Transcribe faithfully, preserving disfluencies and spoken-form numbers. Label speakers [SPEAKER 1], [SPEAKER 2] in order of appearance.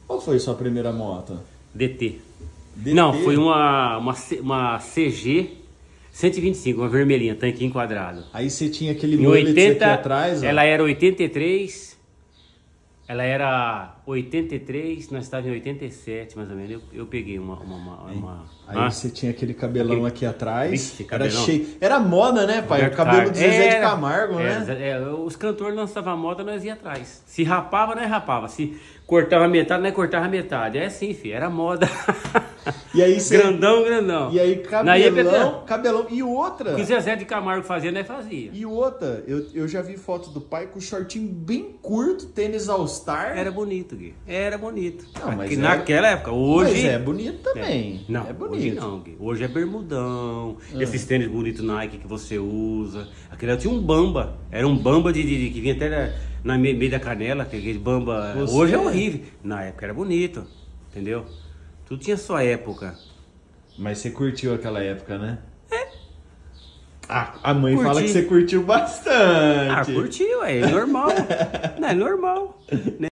[SPEAKER 1] Qual foi sua primeira moto?
[SPEAKER 2] D T.
[SPEAKER 1] D T?
[SPEAKER 2] Não, foi uma, uma, C- uma C G cento e vinte e cinco, uma vermelhinha, tanque enquadrado.
[SPEAKER 1] Aí você tinha aquele
[SPEAKER 2] Em
[SPEAKER 1] mullet
[SPEAKER 2] oitenta,
[SPEAKER 1] aqui atrás, ó.
[SPEAKER 2] ela era oitenta e três, ela era oitenta e três, nós estávamos em oitenta e sete, mais ou menos. Eu, eu peguei uma... uma, uma, uma
[SPEAKER 1] Aí
[SPEAKER 2] ah,
[SPEAKER 1] você tinha aquele cabelão
[SPEAKER 2] Aquele-
[SPEAKER 1] aqui atrás.
[SPEAKER 2] Vixe,
[SPEAKER 1] era
[SPEAKER 2] cabelão.
[SPEAKER 1] cheio. Era moda, né, pai? O
[SPEAKER 2] Roberto
[SPEAKER 1] cabelo do
[SPEAKER 2] Carlos.
[SPEAKER 1] Zezé de
[SPEAKER 2] Era,
[SPEAKER 1] Camargo,
[SPEAKER 2] é,
[SPEAKER 1] né?
[SPEAKER 2] é, os cantores lançavam a moda, nós ia atrás. Se rapava, nós rapava. Se cortava metade, nós cortava metade. É assim, filho, era moda.
[SPEAKER 1] E aí você...
[SPEAKER 2] Grandão, grandão.
[SPEAKER 1] E aí
[SPEAKER 2] Na época,
[SPEAKER 1] cabelão, cabelão. E outra...
[SPEAKER 2] o que o Zezé de Camargo fazia, nós fazia.
[SPEAKER 1] E outra, eu, eu já vi foto do pai com shortinho bem curto, tênis All Star.
[SPEAKER 2] Era bonito, Gui. Era bonito.
[SPEAKER 1] Não, mas
[SPEAKER 2] Porque
[SPEAKER 1] era-
[SPEAKER 2] naquela época, hoje...
[SPEAKER 1] Mas é bonito também.
[SPEAKER 2] Não,
[SPEAKER 1] é
[SPEAKER 2] hoje
[SPEAKER 1] bonito.
[SPEAKER 2] não, Gui. Hoje é bermudão,
[SPEAKER 1] Ah.
[SPEAKER 2] esses tênis bonitos Nike que você usa. Aquele eu tinha um bamba. Era um bamba de, de- de- que vinha até na, na me- meio da canela, aquele bamba.
[SPEAKER 1] Você-
[SPEAKER 2] Hoje é horrível. Na época era bonito, entendeu? Tudo tinha sua época.
[SPEAKER 1] Mas você curtiu aquela época, né? É. Ah, a mãe
[SPEAKER 2] Curti.
[SPEAKER 1] fala que você curtiu bastante.
[SPEAKER 2] Ah, curtiu, é normal. Não, é normal. Né?